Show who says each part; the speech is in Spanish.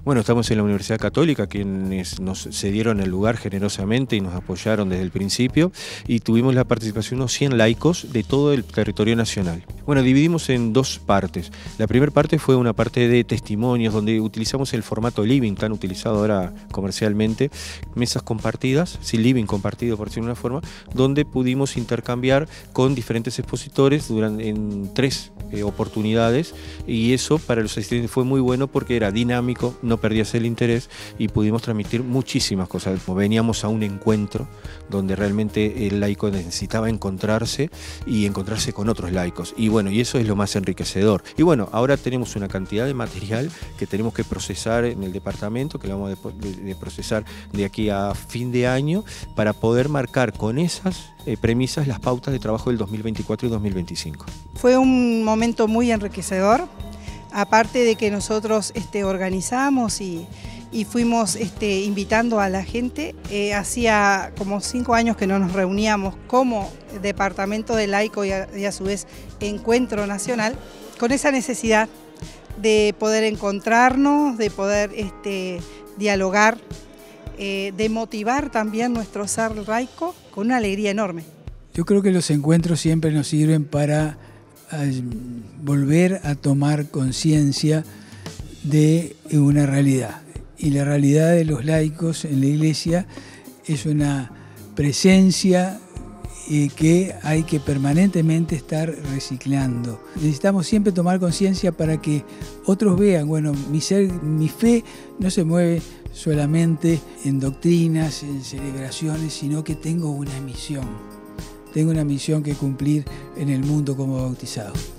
Speaker 1: Bueno, estamos en la Universidad Católica, quienes nos cedieron el lugar generosamente y nos apoyaron desde el principio, y tuvimos la participación de unos 100 laicos de todo el territorio nacional. Bueno, dividimos en dos partes. La primera parte fue una parte de testimonios, donde utilizamos el formato living, tan utilizado ahora comercialmente, mesas compartidas, sí, living compartido por decirlo de una forma, donde pudimos intercambiar con diferentes expositores en 3 oportunidades, y eso para los asistentes fue muy bueno porque era dinámico, no perdías el interés y pudimos transmitir muchísimas cosas. Veníamos a un encuentro donde realmente el laico necesitaba encontrarse y encontrarse con otros laicos, y bueno, y eso es lo más enriquecedor. Y bueno, ahora tenemos una cantidad de material que tenemos que procesar en el departamento, que lo vamos de procesar de aquí a fin de año, para poder marcar con esas premisas las pautas de trabajo del 2024 y 2025.
Speaker 2: Fue un momento muy enriquecedor, aparte de que nosotros organizamos y fuimos invitando a la gente. Hacía como 5 años que no nos reuníamos como Departamento de Laico y a su vez Encuentro Nacional, con esa necesidad de poder encontrarnos, de poder dialogar, de motivar también nuestro ser laico con una alegría enorme.
Speaker 3: Yo creo que los encuentros siempre nos sirven para volver a tomar conciencia de una realidad. Y la realidad de los laicos en la Iglesia es una presencia que hay que permanentemente estar reciclando. Necesitamos siempre tomar conciencia para que otros vean, bueno, mi fe no se mueve solamente en doctrinas, en celebraciones, sino que tengo una misión. Tengo una misión que cumplir en el mundo como bautizado.